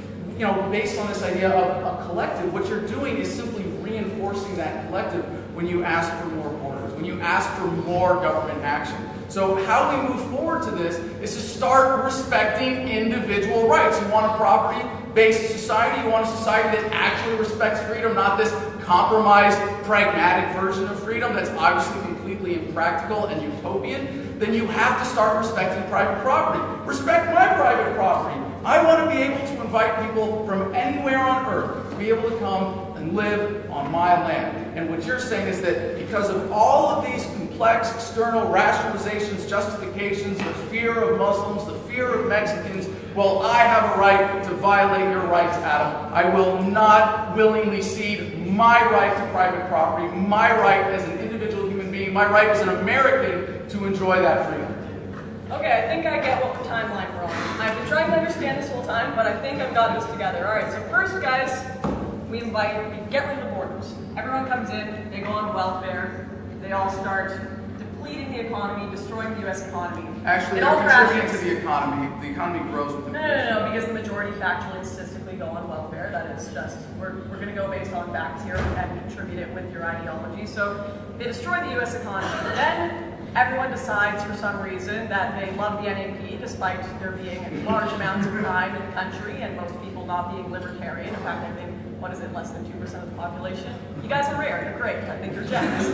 based on this idea of a collective, what you're doing is simply reinforcing that collective when you ask for more borders, when you ask for more government action. So how we move forward to this is to start respecting individual rights. You want a property-based society, you want a society that actually respects freedom, not this compromised, pragmatic version of freedom that's obviously completely impractical and utopian, then you have to start respecting private property. Respect my private property. I want to be able to invite people from anywhere on earth to be able to come and live on my land. And what you're saying is that because of all of these complex external rationalizations, justifications, the fear of Muslims, the fear of Mexicans, well, I have a right to violate your rights, Adam. I will not willingly cede my right to private property, my right as an individual human being, my right as an American to enjoy that freedom. Okay, I think I get what timeline we're on. I've been trying to understand this whole time, but I think I've got this together. All right, so first, guys, we get rid of the borders. Everyone comes in, they go on welfare, they all start depleting the economy, destroying the U.S. economy. Actually, it they're all contributing crashes. to the economy grows with inflation. No, because the majority factually and statistically go on welfare. That is just, we're going to go based on facts here and contribute it with your ideology. So they destroy the U.S. economy. Then everyone decides for some reason that they love the NAP despite there being large amounts of crime in the country and most people not being libertarian. In fact, I think, what is it, less than 2% of the population? You guys are rare, you're great, I think you're gems.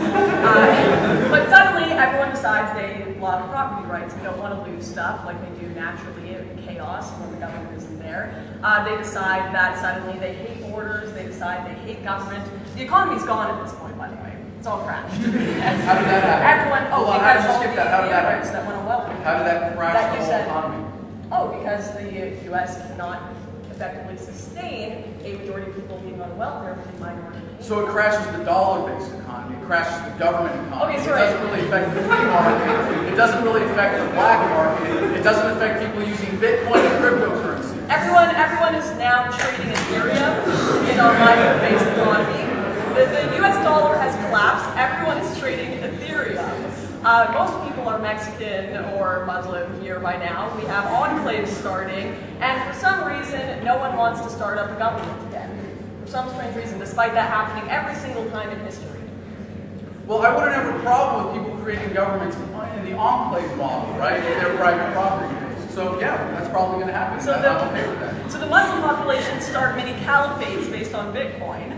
But suddenly everyone decides they love property rights and don't want to lose stuff like they do naturally in chaos when the government isn't there. They decide that suddenly they hate borders, they decide they hate government. The economy's gone at this point, by the way. It's all crashed. How did that happen? Everyone, How did that happen? that went on welfare. How did that crash the whole economy? Oh, because the U.S. cannot effectively sustain a majority of people being on welfare with a minority. So it crashes the dollar-based economy. It crashes the government economy. Okay, It sorry. doesn't really affect the free market. It doesn't really affect the black market. It doesn't affect people using Bitcoin and cryptocurrency. Everyone is now trading Ethereum in our migrant-based economy. The U.S. dollar has collapsed. Everyone is trading Ethereum. Most people are Mexican or Muslim here by now. We have enclaves starting, and for some reason, no one wants to start up a government again. For some strange reason, despite that happening every single time in history. Well, I wouldn't have a problem with people creating governments in the enclave model, right? If they're private property. So yeah, that's probably going to happen. So I'm okay with that. So the Muslim population start mini caliphates based on Bitcoin.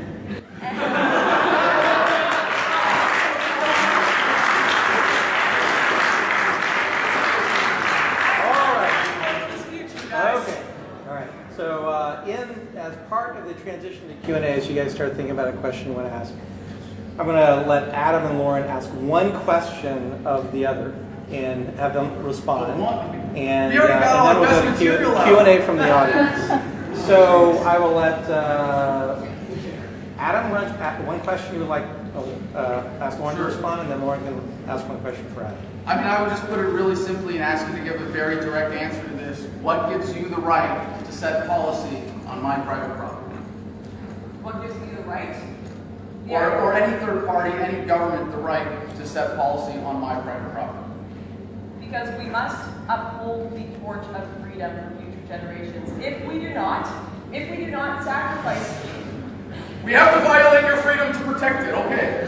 Okay. All right. So as part of the transition to Q&A, as you guys start thinking about a question you want to ask, I'm going to let Adam and Lauren ask one question of the other and have them respond. And then we'll go to Q&A from the audience. So I will let Adam run one question you would like ask Lauren to respond, and then Lauren can ask one question for Adam. I mean, I would just put it really simply and ask you to give a very direct answer to this. What gives you the right to set policy on my private property? What gives me the right? Or any third party, any government, the right to set policy on my private property? Because we must uphold the torch of freedom for future generations. If we do not sacrifice. We have to violate your freedom to protect it, okay.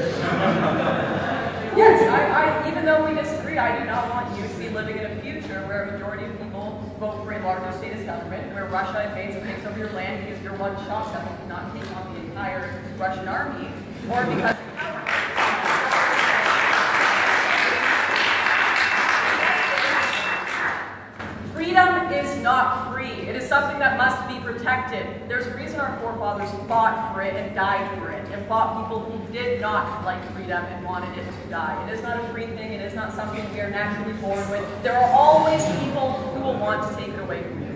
Yes, even though we disagree, I do not want you to be living in a future where a majority of people vote for a larger statist government, where Russia invades and takes over your land because you're one shot that cannot take on the entire Russian army, or because freedom is not free. It is something that must be protected. There's a reason our forefathers fought for it and died for it, and fought people who did not like freedom and wanted it to die. It is not a free thing. It is not something we are naturally born with. There are always people who will want to take it away from you.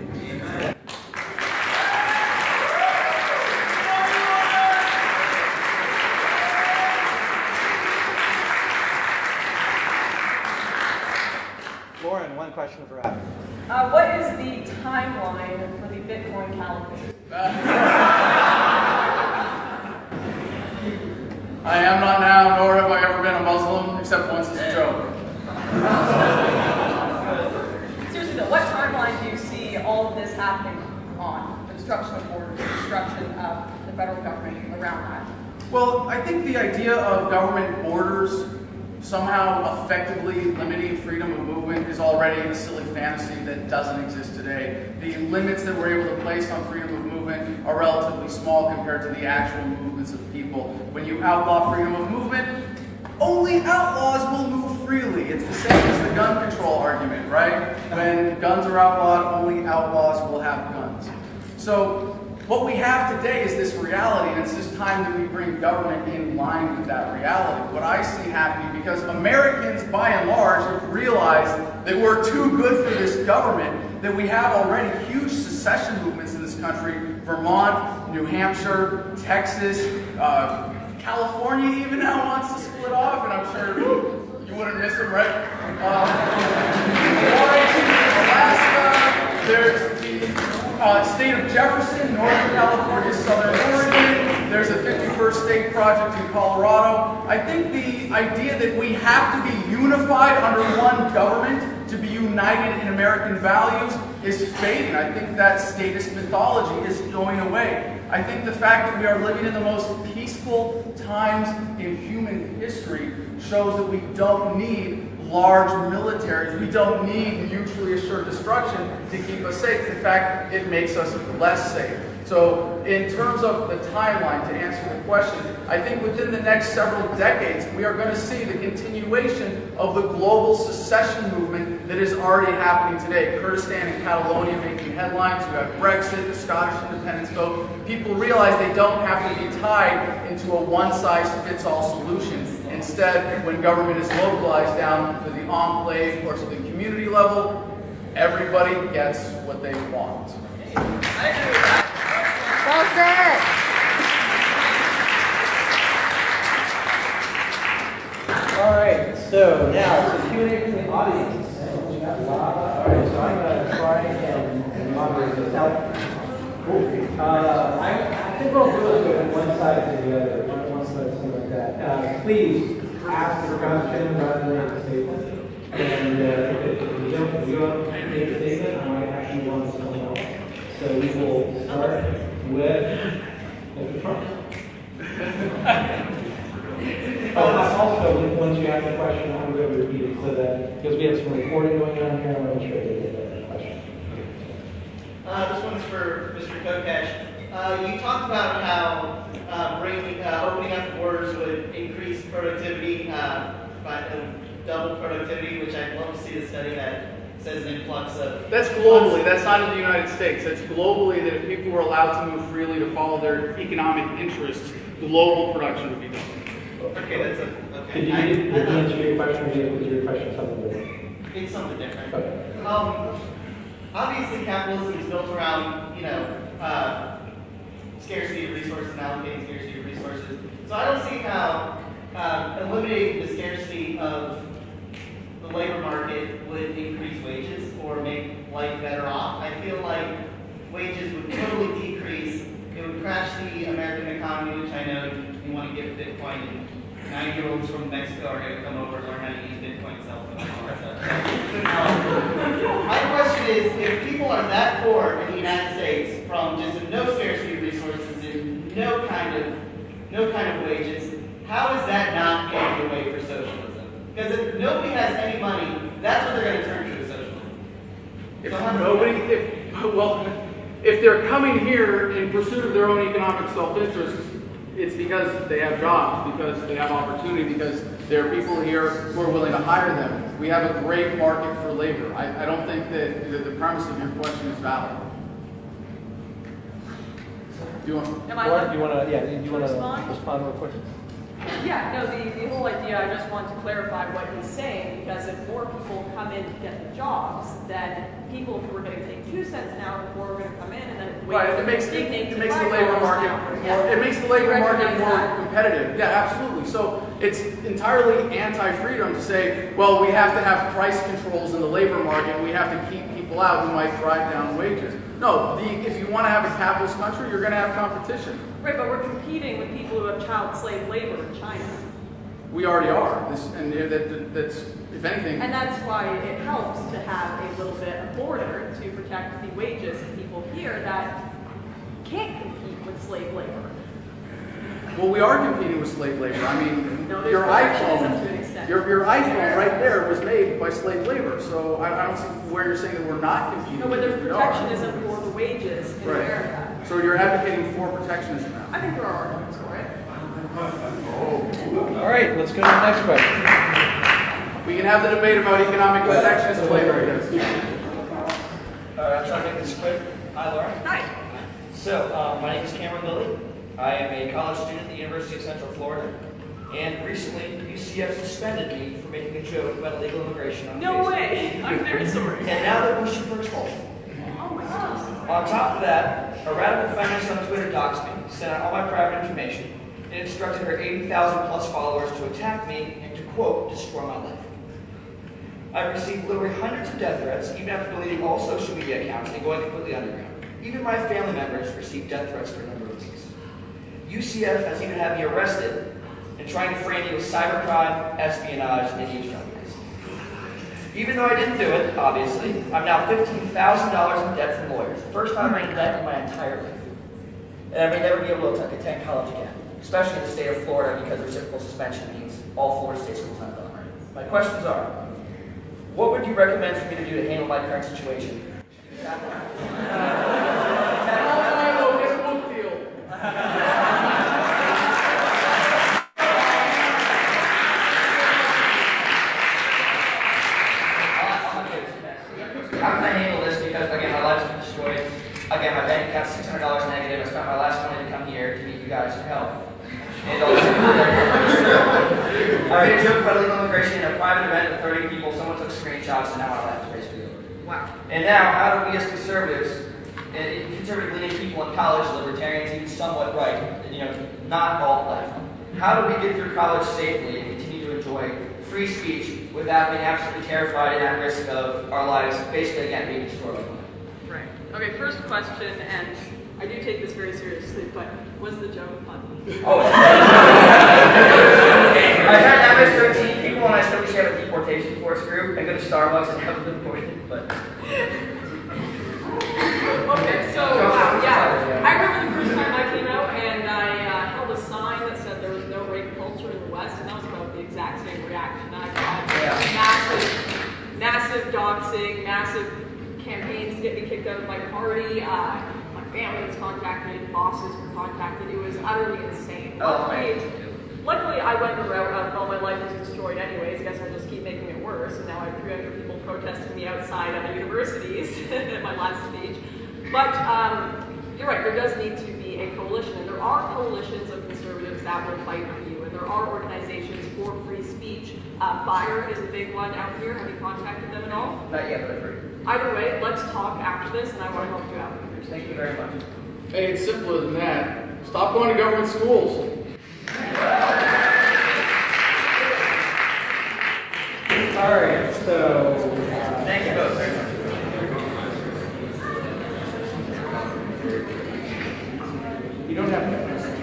Lauren, one question for Adam. What is the timeline for the Bitcoin caliphate? I am not now, nor have I ever been a Muslim, except once as a joke. Seriously though, what timeline do you see all of this happening on? The destruction of borders, the destruction of the federal government around that? Well, I think the idea of government borders somehow effectively limiting freedom of movement is already a silly fantasy that doesn't exist today. The limits that we're able to place on freedom of movement are relatively small compared to the actual movements of people. When you outlaw freedom of movement, only outlaws will move freely. It's the same as the gun control argument, right? When guns are outlawed, only outlaws will have guns. So what we have today is this reality, and it's just time that we bring government in line with that reality. What I see happening, because Americans, by and large, have realized that we're too good for this government, that we have already huge secession movements in this country. Vermont, New Hampshire, Texas, California even now wants to split off, and I'm sure you wouldn't miss them, right? Alaska, there's the state of Jefferson, Northern California, Southern Oregon. There's a 51st state project in Colorado. I think the idea that we have to be unified under one government to be united in American values is fading. I think that statist mythology is going away. I think the fact that we are living in the most peaceful times in human history shows that we don't need large militaries. We don't need mutually assured destruction to keep us safe. In fact, it makes us less safe. So in terms of the timeline, to answer the question, I think within the next several decades, we are going to see the continuation of the global secession movement that is already happening today. Kurdistan and Catalonia making headlines. You have Brexit, the Scottish independence vote. People realize they don't have to be tied into a one-size-fits-all solution. Instead, when government is localized down to the enclave or to the community level, everybody gets what they want. I agree with that. Well said. All right, so now it's a Q&A from the audience. All right, so I'm going to try and moderate this. Now, I think we'll do it with one side to the other, one side, something like that. Please ask your question rather than make a statement. And if you don't make a statement, I might actually want someone else. So we will start with Mr. Trump. Also, once you ask the question, I'm going to repeat it so that, because we have some recording going on here, I'm going to make sure they get that question. This one's for Mr. Kokesh. You talked about how opening up the borders would increase productivity by double productivity, which I'd love to see the study that says an influx of... That's globally. That's not in the United States. That's globally that if people were allowed to move freely to follow their economic interests, global production would be done. Okay, that's a... Okay. Did you answer your question, or was your question something different? It's something different. Okay. Obviously, capitalism is built around, scarcity of resources and allocating scarcity of resources. So I don't see how eliminating the scarcity of the labor market would increase wages or make life better off. I feel like wages would totally decrease. It would crash the American economy, which I know you want to give Bitcoin, and 9-year-olds from Mexico are going to come over and learn how to use Bitcoin cell phones and all that stuff. My question is, if people are that poor in the United States from just no scarcity of resources and no kind of wages, how is that not paving the way for socialism? Because if nobody has any money, that's what they're going to turn to, is socialism. If they're coming here in pursuit of their own economic self-interest, it's because they have jobs, because they have opportunity, because there are people here who are willing to hire them. We have a great market for labor. I don't think that the premise of your question is valid. Do you want to respond real quick? Yeah, no, the whole idea, I just want to clarify what he's saying, because if more people come in to get the jobs, then people who are going to take 2 cents an hour before are going to come in, and then it makes the labor market more competitive. Yeah, absolutely. So it's entirely anti-freedom to say, well, we have to have price controls in the labor market, and we have to keep people out who might drive down wages. No, if you want to have a capitalist country, you're going to have competition. Right, but we're competing with people who have child slave labor in China. We already are. That's, if anything... And that's why it helps to have a little bit of border to protect the wages of people here that can't compete with slave labor. Well, we are competing with slave labor. I mean, no, your iPhone, your iPhone right there was made by slave labor. So I don't see where you're saying that we're not competing. No, but there's protectionism for the wages in America. So you're advocating for protectionism now? I think there are arguments for it. All right, let's go to the next question. We can have the debate about economic protectionism later, I guess. I'll try to make this quick. Hi, Laura. Hi. So, my name is Cameron Lilly. I am a college student at the University of Central Florida. And recently, UCF suspended me for making a joke about illegal immigration on Facebook. No way! I'm very sorry. And now they're pushing for expulsion. Oh my gosh. On top of that, a radical feminist on Twitter doxed me, sent out all my private information, and instructed her 80,000 plus followers to attack me and to, quote, destroy my life. I've received literally hundreds of death threats, even after deleting all social media accounts and going completely underground. Even my family members received death threats for a number of weeks. UCF has even had me arrested and trying to frame me with cybercrime, espionage, and eavesdropping. Even though I didn't do it, obviously, I'm now $15,000 in debt from lawyers. First time I'm in debt in my entire life. And I may never be able to attend college again, especially in the state of Florida, because reciprocal suspension means all Florida state schools have done. My questions are, what would you recommend for me to do to handle my current situation? How can I handle this? Because, again, my life's been destroyed. Again, my bank account's $600 negative. I spent my last money to come here to meet you guys for help. And also, I made a joke about illegal immigration in a private event with 30 people. Someone took screenshots, and now my life is basically over. Wow. And now, how do we as conservatives, and conservative-leaning people in college, libertarians, even somewhat right, not all left, how do we get through college safely and continue to enjoy free speech without being absolutely terrified and at risk of our lives, basically, again, being destroyed? Right. Okay, first question, and I do take this very seriously, but was the joke funny? Oh, I had that Mr. Starbucks and haven't been pointed, but. Okay, so yeah. I remember the first time I came out and I held a sign that said there was no rape culture in the West, and that was about the exact same reaction. I got massive doxing, massive campaigns to get me kicked out of my party. My family was contacted, bosses were contacted. It was utterly insane. Luckily, I went the route of, well, my life was destroyed anyways. I guess I'll just keep making it worse. And now I have 300 people protesting me outside of universities at my last speech. But you're right, there does need to be a coalition. And there are coalitions of conservatives that will fight for you. And there are organizations for free speech. FIRE is a big one out here. Have you contacted them at all? Not yet, but I've heard. Either way, let's talk after this, and I want to help you out. Thank you very much. Hey, it's simpler than that. Stop going to government schools. All right, so Thank you both very much. you don't have to.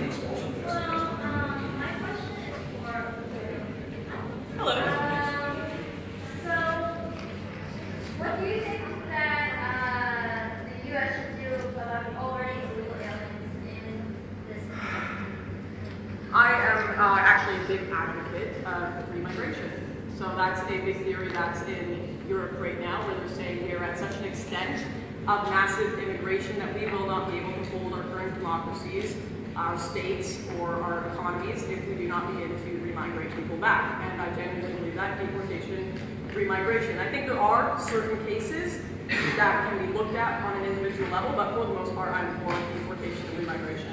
Hello. So, what do you think that the U.S. should do about already illegal aliens in this country? I am actually a big advocate of free migration. So that's a big theory that's in Europe right now, where they're saying we are at such an extent of massive immigration that we will not be able to hold our current democracies, our states, or our economies if we do not begin to remigrate people back. And I genuinely believe that deportation, remigration. I think there are certain cases that can be looked at on an individual level, but for the most part, I'm for deportation and remigration.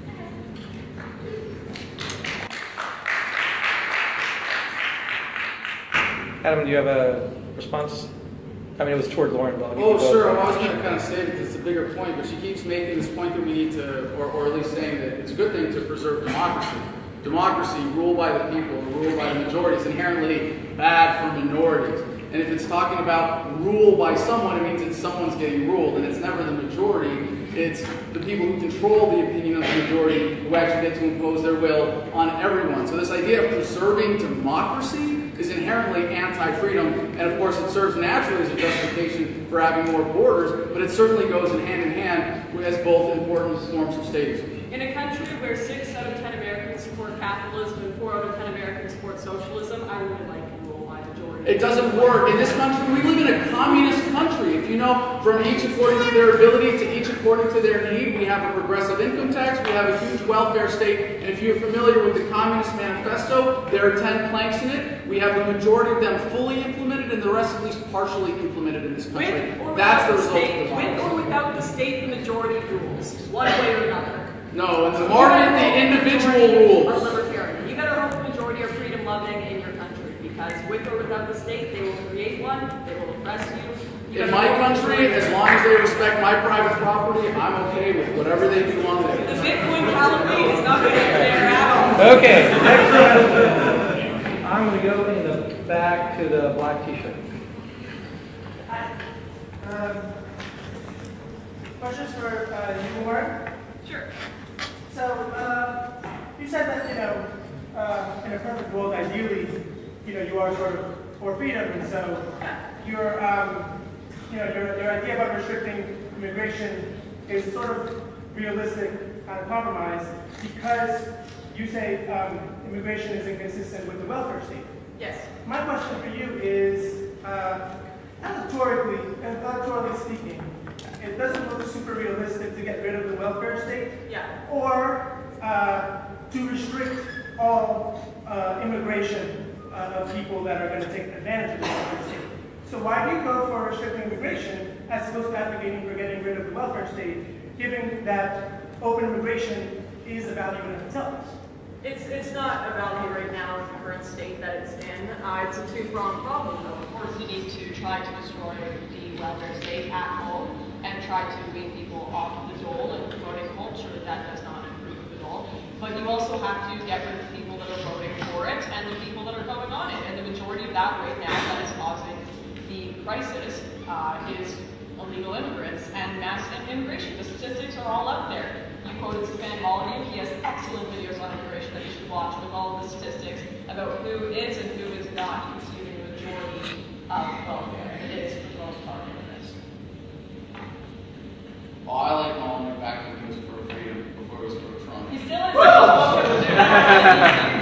Adam, do you have a response? I mean, it was toward Lauren, but I'll give you Oh, both. sure. I was going to kind of say it because it's a bigger point, but she keeps making this point that we need to, or at least saying that it's a good thing to preserve democracy. Democracy, ruled by the people, ruled by the majority, is inherently bad for minorities. And if it's talking about rule by someone, it means that someone's getting ruled, and it's never the majority. It's the people who control the opinion of the majority who actually get to impose their will on everyone. So this idea of preserving democracy is inherently anti-freedom, and of course it serves naturally as a justification for having more borders, but it certainly goes in hand as both important forms of statism. In a country where 6 out of 10 Americans support capitalism and 4 out of 10 Americans support socialism, I really like to rule by majority. It doesn't work. In this country, we live in a communist country. If you know, from each according to their ability to each according to their need, we have a progressive income tax, we have a huge welfare state, and if you're familiar with the Communist Manifesto, there are 10 planks in it. We have the majority of them fully implemented and the rest at least partially implemented in this country. That's the result of democracy. With or without the state, the majority rules, one way or another. No, in the market, the individual Are rules. libertarian. You better hope the majority are freedom-loving in your country, because with or without the state, they will create one, they will oppress you. In my country, as long as they respect my private property, I'm okay with whatever they do on there. The Bitcoin caliphate is not going to get there at all. Okay, next one. I'm going to go in the back to the black t-shirt. Questions for you, Warren? Sure. So, you said that, in a perfect world, ideally, you are sort of for freedom, and so your idea about restricting immigration is sort of realistic kind of compromise because you say immigration is inconsistent with the welfare state. Yes. My question for you is, electorally speaking, it doesn't look super realistic to get rid of the welfare state, Yeah. or to restrict all immigration of people that are going to take advantage of the welfare state. So why do you go for restricting immigration as opposed to advocating for getting rid of the welfare state, given that open immigration is a value in itself? It's not a value right now in the current state that it's in. It's a two-pronged problem, though. Of course, you need to try to destroy the welfare state at home and try to wean people off the dole and promote a culture that does not improve the dole. But you also have to get rid of the people that are voting for it and the people that are going on it. And the majority of that right now that is causing the crisis is illegal immigrants and mass immigration. The statistics are all out there. You quoted Stefan Molyneux. He has excellent videos on immigration that you should watch with all of the statistics about who is and who is not consuming the majority Well, it is for the most part, it is. Well, I like Muhammad back when he was pro freedom, before he was pro Trump. He still is.